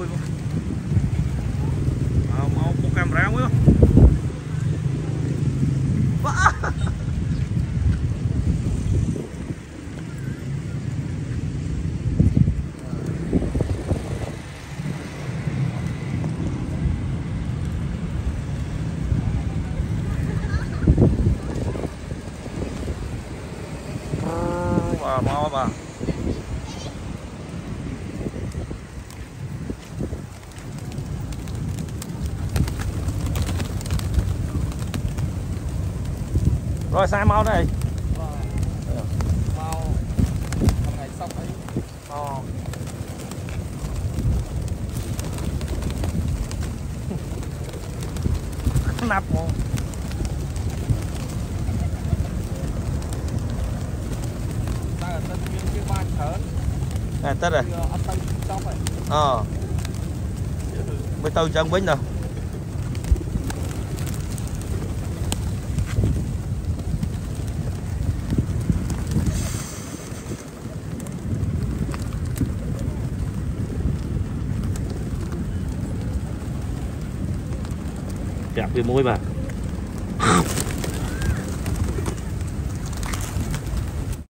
mui mau buka camera mui mau bà rồi sai mau đây mau hôm nay xong ấy nắp luôn à Tết rồi mới tao chân bính đâu kẹp cái môi bà